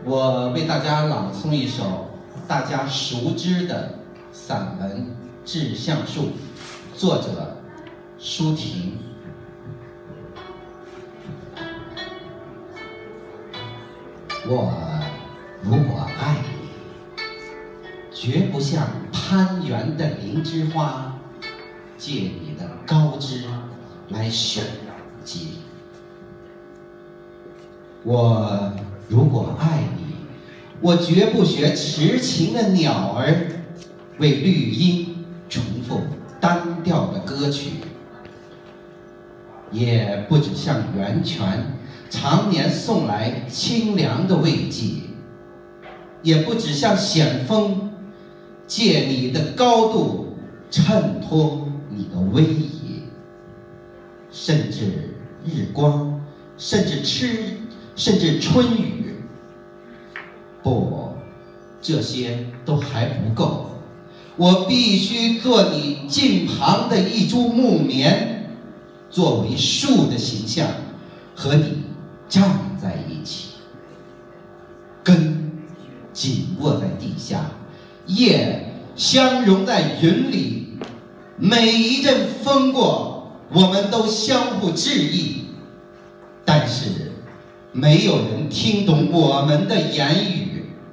我为大家朗诵一首大家熟知的散文《致橡树》，作者舒婷。我如果爱你，绝不像攀援的灵芝花，借你的高枝来选结。我如果爱你，我绝不学痴情的鸟儿，为绿荫重复单调的歌曲，也不只向源泉常年送来清凉的慰藉，也不只向险峰借你的高度衬托你的威仪，甚至日光，甚至春雨。不，这些都还不够，我必须做你近旁的一株木棉，作为树的形象和你站在一起，根紧握在地下，叶相融在云里。每一阵风过，我们都相互致意，但是没有人听懂我们的言语。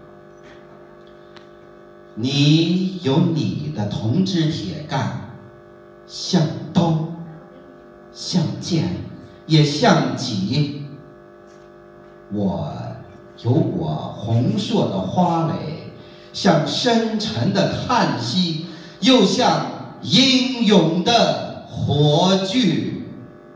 你有你的铜枝铁干，像刀，像剑，也像戟。我有我红硕的花蕾，像深沉的叹息，又像英勇的火炬。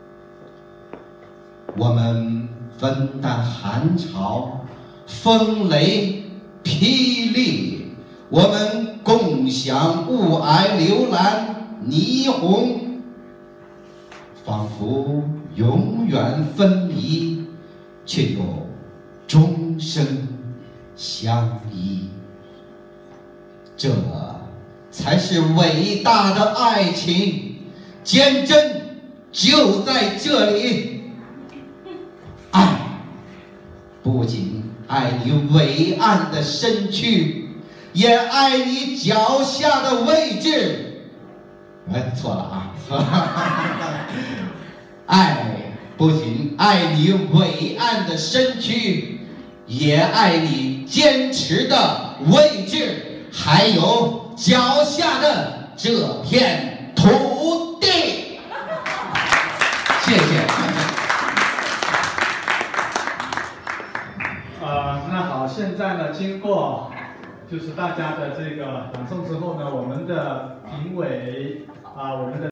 我们分担寒潮、风雷、霹雳，我们共享雾霭、流岚、霓虹，仿佛永远分离，却又终生相依。这才是伟大的爱情，坚贞就在这里。爱不仅爱你伟岸的身躯，也爱你脚下的位置。哎，错了啊！爱不仅爱你伟岸的身躯，也爱你坚持的位置，还有脚下的这片土地。谢谢。 那好，现在呢，经过就是大家的这个朗诵之后呢，我们的评委我们的